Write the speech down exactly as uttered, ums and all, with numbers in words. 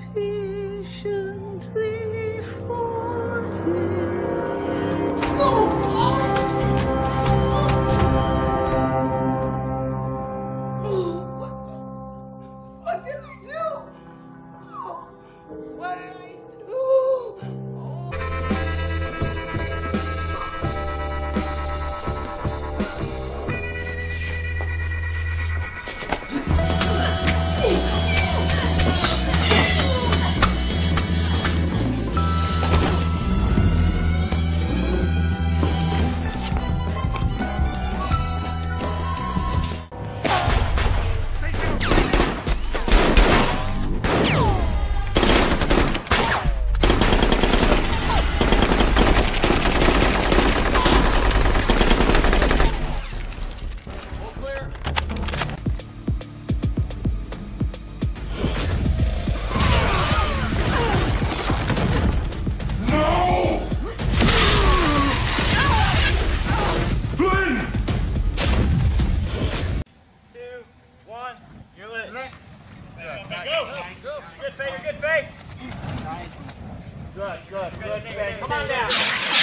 patiently for you. What did I do? What did I do? You're lit. Good. Go. Go. Good, Faye. You're good, Faye. Good, good, good, Faye. Come on down.